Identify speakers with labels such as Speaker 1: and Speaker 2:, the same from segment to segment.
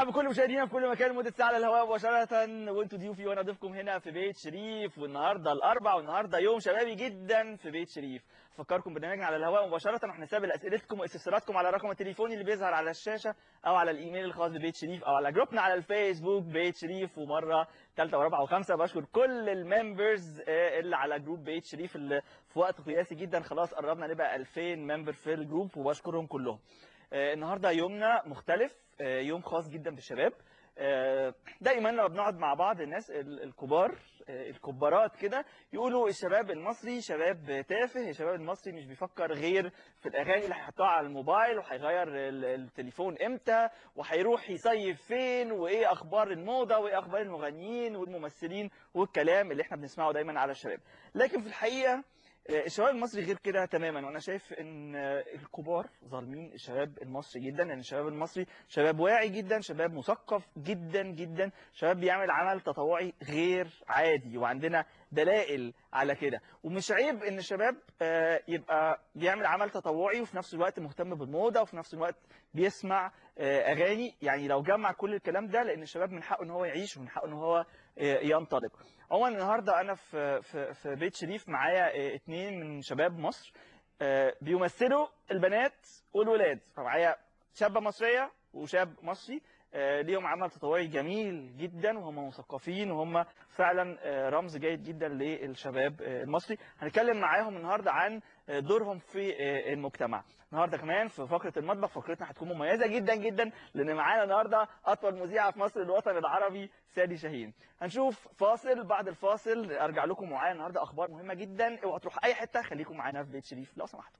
Speaker 1: برحب بكل مشاهدينا في كل مكان لمده ساعه على الهواء مباشره، وانتم ضيوفي وانا ضيفكم هنا في بيت شريف. والنهارده الاربع، والنهارده يوم شبابي جدا في بيت شريف. افكركم برنامجنا على الهواء مباشره، وهنستقبل اسئلتكم واستفساراتكم على رقم التليفون اللي بيظهر على الشاشه، او على الايميل الخاص ببيت شريف، او على جروبنا على الفيسبوك بيت شريف. ومره ثالثه ورابعه وخامسه بشكر كل الممبرز اللي على جروب بيت شريف، اللي في وقت قياسي جدا خلاص قربنا نبقى 2000 ممبر في الجروب، وبشكرهم كلهم. النهارده يومنا مختلف، يوم خاص جدا بالشباب. دايما لما بنقعد مع بعض الناس الكبار الكبارات كده يقولوا الشباب المصري شباب تافه، الشباب المصري مش بيفكر غير في الاغاني اللي هيحطوها على الموبايل، وهيغير التليفون امتى، وهيروح يصيف فين، وايه اخبار الموضه، وايه اخبار المغنيين والممثلين، والكلام اللي احنا بنسمعه دايما على الشباب. لكن في الحقيقه الشباب المصري غير كده تماما، وانا شايف ان الكبار ظالمين الشباب المصري جدا، لان الشباب المصري شباب واعي جدا، شباب مثقف جدا جدا، شباب بيعمل عمل تطوعي غير عادي، وعندنا دلائل على كده. ومش عيب ان الشباب يبقى بيعمل عمل تطوعي وفي نفس الوقت مهتم بالموضه، وفي نفس الوقت بيسمع اغاني. يعني لو جمع كل الكلام ده، لان الشباب من حقه ان هو يعيش، ومن حقه ان هو ينطلق. عموما النهارده انا في بيت شريف معايا اتنين من شباب مصر بيمثلوا البنات والولاد. فمعايا شابه مصريه وشاب مصري ليهم عمل تطوعي جميل جدا، وهم مثقفين، وهم فعلا رمز جيد جدا للشباب المصري. هنتكلم معاهم النهارده عن دورهم في المجتمع. النهارده كمان في فقره المطبخ، فقرتنا هتكون مميزه جدا جدا، لان معانا النهارده اطول مذيعه في مصر الوطن العربي سادي شاهين. هنشوف فاصل، بعد الفاصل ارجع لكم معايا النهارده اخبار مهمه جدا. اوعوا تروحوا اي حته، خليكم معانا في بيت شريف لو سمحتوا.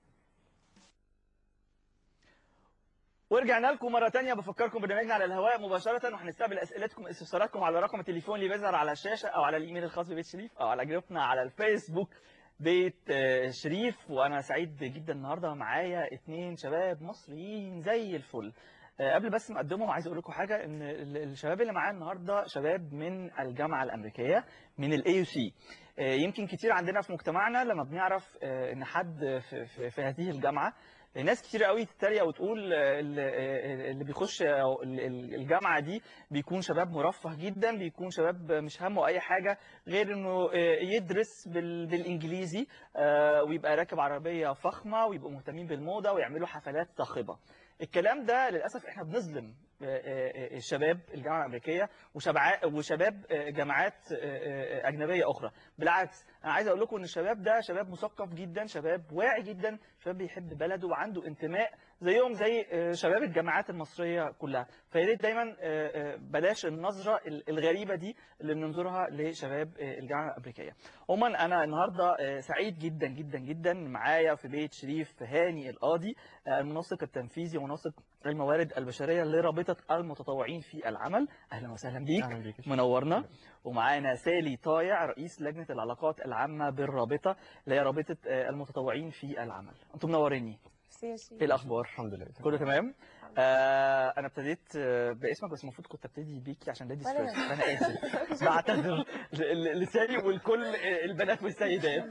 Speaker 1: ورجعنا لكم مرة تانية. بفكركم برنامجنا على الهواء مباشرة، وهنستقبل أسئلتكم واستفساراتكم على رقم التليفون اللي بيظهر على الشاشة، أو على الإيميل الخاص ببيت شريف، أو على جروبنا على الفيسبوك بيت شريف. وأنا سعيد جدا النهاردة معايا اتنين شباب مصريين زي الفل. قبل بس ما أقدمهم عايز أقول لكم حاجة، إن الشباب اللي معايا النهاردة شباب من الجامعة الأمريكية، من AUC. يمكن كتير عندنا في مجتمعنا لما بنعرف إن حد في هذه الجامعة، ناس كتير قوي تتريق وتقول اللي بيخش الجامعه دي بيكون شباب مرفه جدا، بيكون شباب مش همه اي حاجه غير انه يدرس بالانجليزي، ويبقى راكب عربيه فخمه، ويبقوا مهتمين بالموضه، ويعملوا حفلات صاخبه. الكلام ده للاسف احنا بنظلم الشباب الجامعه الامريكيه وشباب جامعات اجنبيه اخرى. بالعكس، انا عايز اقول لكم ان الشباب ده شباب مثقف جدا، شباب واعي جدا، شباب بيحب بلده وعنده انتماء زيهم زي شباب الجامعات المصريه كلها. فيا ريت دايما بلاش النظره الغريبه دي اللي بننظرها لشباب الجامعه الامريكيه. عموما انا النهارده سعيد جدا جدا جدا معايا في بيت شريف هاني القاضي، المنسق التنفيذي ومنسق الموارد البشريه لرابطه المتطوعين في العمل. اهلا وسهلا بيك.
Speaker 2: اهلا بيك.
Speaker 1: منورنا. ومعانا سالي طايع رئيس لجنه العلاقات العامه بالرابطه، اللي هي رابطه المتطوعين في العمل. انتم منوريني. ايه الاخبار؟
Speaker 2: الحمد لله
Speaker 1: كله تمام. انا ابتديت باسمك، بس المفروض كنت ابتدي بيكي عشان ليديز فيرست، فانا اسف. بعتذر لسالي ولكل البنات والسيدات.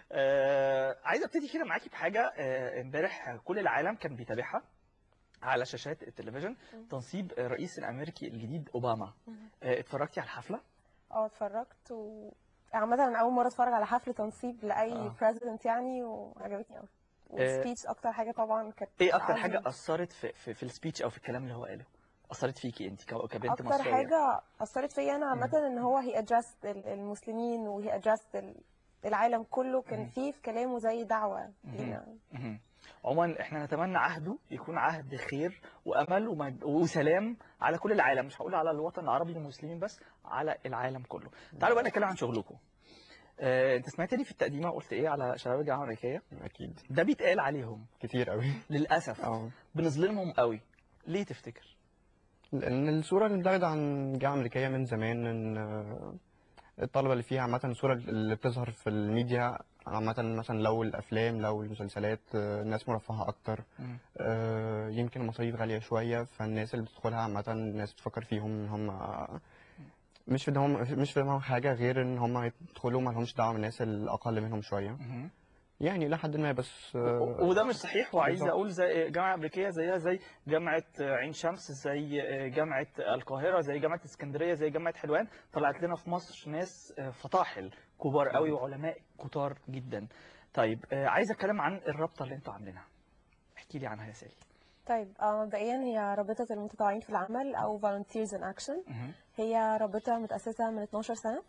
Speaker 1: عايز ابتدي كده معاكي بحاجه. امبارح كل العالم كان بيتابعها على شاشات التلفزيون، تنصيب الرئيس الامريكي الجديد اوباما. اتفرجتي على الحفله؟
Speaker 3: اتفرجت، عامة انا اول مرة اتفرج على حفل تنصيب لاي بريزيدنت يعني، وعجبتني قوي. والسبيتش اكتر حاجة طبعا كانت
Speaker 1: ايه اكتر حاجة اثرت في السبيتش او في الكلام اللي هو قاله؟ اثرت فيكي انت كبنت مصرية؟
Speaker 3: اكتر حاجة اثرت فيا انا عامة ان هو هي ادرست المسلمين، وهي ادرست العالم كله. كان فيه في كلامه زي دعوة لينا.
Speaker 1: عموما احنا نتمنى عهده يكون عهد خير وامل وسلام على كل العالم، مش هقول على الوطن العربي المسلمين بس، على العالم كله. تعالوا بقى نتكلم عن شغلكم. انت سمعت لي في التقديمه قلت ايه على شباب الجامعه الامريكيه؟
Speaker 2: اكيد
Speaker 1: ده بيتقال عليهم
Speaker 2: كتير قوي
Speaker 1: للاسف. بنظلمهم قوي. ليه تفتكر؟
Speaker 2: لان الصوره اللي متاخده عن الجامعه الامريكيه من زمان ان الطلبه اللي فيها عامه، الصوره اللي بتظهر في الميديا عامه، مثلا لو الافلام لو المسلسلات، الناس مرفهه اكتر. يمكن المصاريف غاليه شويه، فالناس اللي بتدخلها عامه الناس بتفكر فيهم ان هم مش في دماغهم حاجه غير ان هم يدخلوا ما لهمش دعوه بالناس الاقل منهم شويه. يعني الى حد ما، بس
Speaker 1: وده مش صحيح، وعايز
Speaker 2: بالظبط.
Speaker 1: اقول زي جامعه امريكيه زيها زي جامعه عين شمس، زي جامعه القاهره، زي جامعه اسكندريه، زي جامعه حلوان، طلعت لنا في مصر ناس فطاحل كبار قوي وعلماء كتار جدا. طيب عايز اتكلم عن الرابطه اللي انتوا عاملينها، احكي لي عنها يا سالي.
Speaker 3: طيب مبدئيا هي رابطة المتطوعين في العمل أو Volunteers in Action.
Speaker 1: مهم.
Speaker 3: هي رابطة متأسسة من 12 سنة،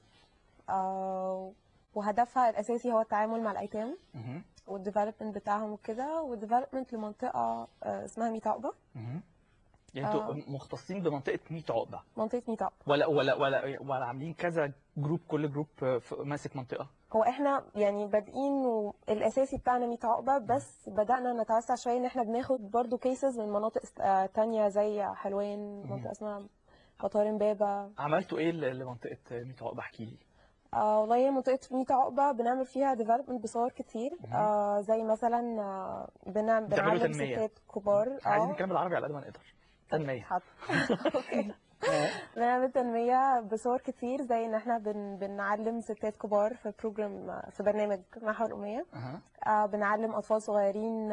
Speaker 3: وهدفها الأساسي هو التعامل مع الأيتام
Speaker 1: مهم.
Speaker 3: والديفلوبمنت بتاعهم وكده، والديفلوبمنت لمنطقة اسمها 100 عقبة.
Speaker 1: مهم. يعني انتوا مختصين بمنطقه 100 عقبه،
Speaker 3: منطقة 100 عقبة.
Speaker 1: ولا عاملين كذا جروب، كل جروب ماسك منطقه؟
Speaker 3: هو احنا يعني بادئين الأساسي بتاعنا 100 عقبة، بس بدأنا نتوسع شوية إن احنا بناخد برضو كيسز من مناطق تانية زي حلوان، منطقة اسمها مطار امبابة.
Speaker 1: عملتوا ايه لمنطقه 100 عقبه؟ احكي لي.
Speaker 3: والله هي منطقة 100 عقبة بنعمل فيها ديفلوبمنت بصور كتير. زي مثلا
Speaker 1: بتعملوا
Speaker 3: بنعلم
Speaker 1: تنميه؟
Speaker 3: ستات كبار.
Speaker 1: عايزين نتكلم بالعربي على قد ما نقدر. تنميه.
Speaker 3: حاضر. اوكي. بنعمل تنمية بصور كتير، زي ان احنا بنعلم ستات كبار في بروجرام، في برنامج محور الأمية. بنعلم أطفال صغيرين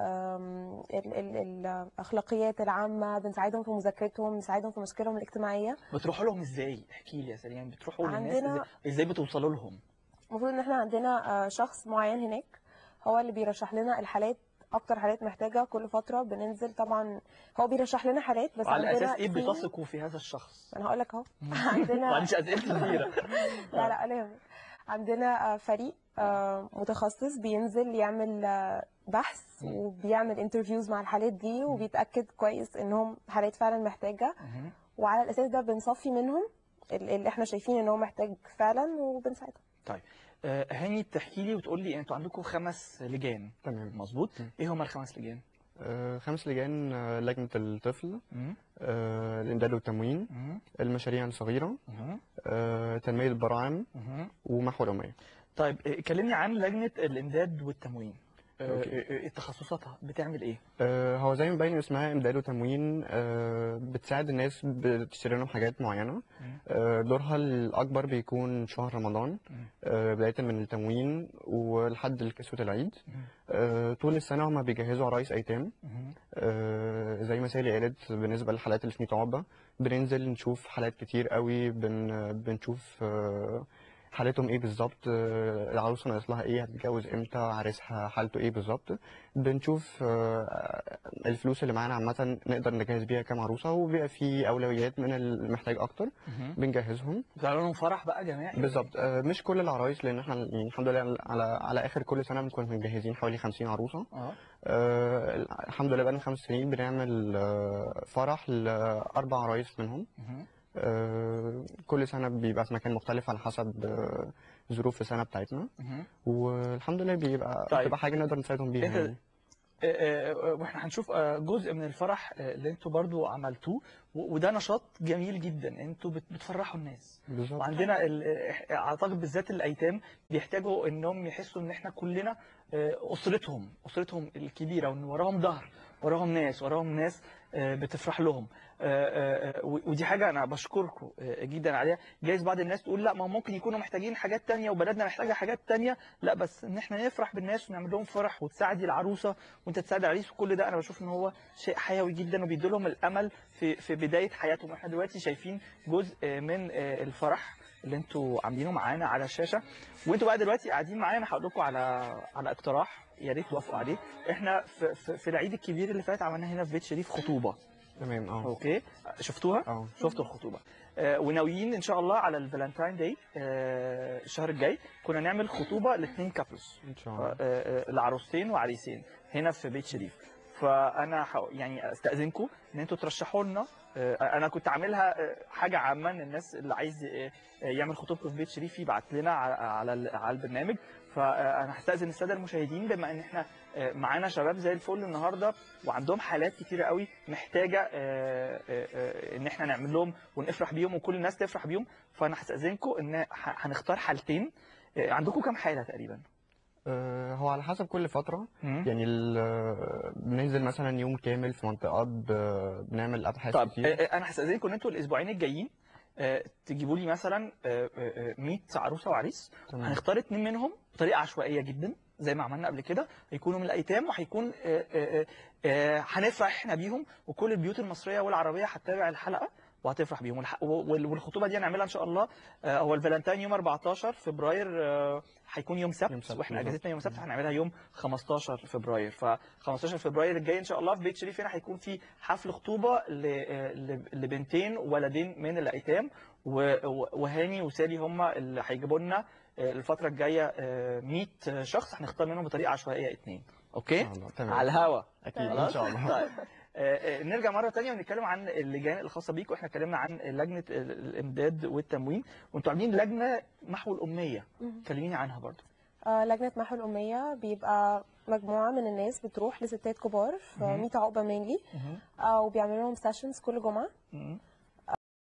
Speaker 3: الأخلاقيات العامة، بنساعدهم في مذاكرتهم، بنساعدهم في مشاكلهم الاجتماعية.
Speaker 1: بتروحوا لهم ازاي؟ احكي لي يا سليم، يعني بتروحوا للناس
Speaker 3: عندنا
Speaker 1: ازاي بتوصلوا لهم؟
Speaker 3: المفروض ان احنا عندنا شخص معين هناك هو اللي بيرشح لنا الحالات، اكتر حالات محتاجة. كل فترة بننزل، طبعا هو بيرشح لنا حالات، بس
Speaker 1: وعلى
Speaker 3: عندنا
Speaker 1: اساس ايه
Speaker 3: تيم.
Speaker 1: بتثقوا في هذا الشخص؟
Speaker 3: انا هقول لك اهو.
Speaker 1: ما
Speaker 3: عندنا
Speaker 1: عنديش اسئله كتيره.
Speaker 3: لا لا لا يهمك. عندنا فريق متخصص بينزل يعمل بحث وبيعمل انترفيوز مع الحالات دي، وبيتأكد كويس انهم حالات فعلا محتاجة، وعلى الاساس ده بنصفي منهم اللي احنا شايفين ان هو محتاج فعلا وبنساعدهم.
Speaker 1: طيب هاني، تحكي لي وتقول لي انتوا عندكم 5 لجان،
Speaker 2: تمام.
Speaker 1: مظبوط؟ ايه هما ال5 لجان؟
Speaker 2: 5 لجان: لجنة الطفل، الإمداد والتموين، المشاريع الصغيرة، تنمية البراعم، ومحور الأمية.
Speaker 1: طيب كلمني عن لجنة الإمداد والتموين.
Speaker 2: أوكي.
Speaker 1: تخصصاتها بتعمل ايه؟
Speaker 2: هو زي ما باين اسمها إمداد وتموين، بتساعد الناس، بتشتري لهم حاجات معينة. دورها الأكبر بيكون شهر رمضان، بداية من التموين ولحد كسوة العيد. طول السنة هما بيجهزوا عرايس أيتام. زي ما سالي قالت، بالنسبة للحالات اللي في 100 عقبة بننزل نشوف حالات كتير قوي، بنشوف حالتهم ايه بالظبط، العروسه ناقص لها ايه، هتتجوز امتى، عريسها حالته ايه بالظبط. بنشوف الفلوس اللي معانا عامه نقدر نجهز بيها كام عروسه، وبيبقى في اولويات من المحتاج اكتر بنجهزهم.
Speaker 1: بتعملوا لهم فرح بقى جماعي؟
Speaker 2: بالظبط. مش كل العرايس، لان احنا يعني الحمد لله على اخر كل سنه بنكون مجهزين حوالي 50 عروسه. الحمد لله بقى لنا 5 سنين بنعمل فرح ل4 عرايس منهم. كل سنة بيبقى في مكان مختلف على حسب ظروف السنة بتاعتنا، والحمد لله بتبقى حاجة نقدر نساعدهم بيها يعني.
Speaker 1: واحنا هنشوف جزء من الفرح اللي انتوا برضو عملتوه، وده نشاط جميل جدا، انتوا بتفرحوا الناس.
Speaker 2: بالظبط.
Speaker 1: وعندنا اعتقد بالذات الايتام بيحتاجوا انهم يحسوا ان احنا كلنا اسرتهم الكبيره، وان وراهم ظهر، وراهم ناس بتفرح لهم. ودي حاجه انا بشكركم جدا عليها. جايز بعض الناس تقول لا، ما ممكن يكونوا محتاجين حاجات تانية وبلدنا محتاجه حاجات تانية. لا، بس ان احنا نفرح بالناس ونعمل لهم فرح، وتساعدي العروسه وانت تساعد العريس، وكل ده انا بشوف ان هو شيء حيوي جدا، وبيدي لهم الامل في بدايه حياتهم. احنا دلوقتي شايفين جزء من الفرح اللي انتوا عاملينه معانا على الشاشه، وانتوا بقى دلوقتي قاعدين معايا. انا هقول لكم على اقتراح، يا ريت توافقوا عليه. احنا في العيد الكبير اللي فات عملنا هنا في بيت شريف خطوبه.
Speaker 2: تمام.
Speaker 1: اوكي، شفتوها؟ شفتوا الخطوبه. وناويين ان شاء الله على الفالنتاين داي الشهر الجاي كنا نعمل خطوبه ل2 كابلز
Speaker 2: ان شاء الله،
Speaker 1: لعروستين وعريسين هنا في بيت شريف. فانا يعني استاذنكم ان انتوا ترشحوا لنا. انا كنت عاملها حاجه عامه ان الناس اللي عايز يعمل خطوبته في بيت شريف يبعت لنا على البرنامج. فانا هستاذن الساده المشاهدين، بما ان احنا معانا شباب زي الفل النهارده وعندهم حالات كتيره قوي محتاجه ان احنا نعمل لهم ونفرح بيهم وكل الناس تفرح بيهم. فانا هستاذنكم ان هنختار حالتين. عندكم كام حاله تقريبا؟
Speaker 2: هو على حسب كل فترة. يعني بننزل مثلا يوم كامل في منطقة، بنعمل أبحاث كتير.
Speaker 1: أنا هستأذنكم إن أنتوا الأسبوعين الجايين تجيبوا لي مثلا 100 عروسة وعريس. هنختار 2 منهم بطريقة عشوائية جدا، زي ما عملنا قبل كده، هيكونوا من الايتام، وهيكون هنفرح احنا بيهم، وكل البيوت المصريه والعربيه هتتابع الحلقه وهتفرح بيهم. والخطوبه دي هنعملها ان شاء الله، هو الفالنتين يوم 14 فبراير، هيكون يوم سبت، واحنا اجازتنا يوم سبت، هنعملها يوم 15 فبراير. ف 15 فبراير الجاي ان شاء الله في بيت شريف هنا هيكون في حفل خطوبه لبنتين وولدين من الايتام، وهاني وسالي هم اللي هيجيبوا لنا الفتره الجايه 100 شخص، هنختار منهم بطريقه عشوائيه 2. اوكي؟
Speaker 2: تمام.
Speaker 1: على الهوا
Speaker 2: اكيد ان شاء الله.
Speaker 1: طيب نرجع مره ثانيه ونتكلم عن اللجان الخاصه بيكم. احنا اتكلمنا عن لجنه الامداد والتموين، وانتوا عاملين لجنه محو الاميه، كلميني عنها برضو.
Speaker 3: لجنة محو الأمية بيبقى مجموعة من الناس بتروح لستات كبار في 100 عقبة مينلي، وبيعملوا لهم سيشنز كل جمعة.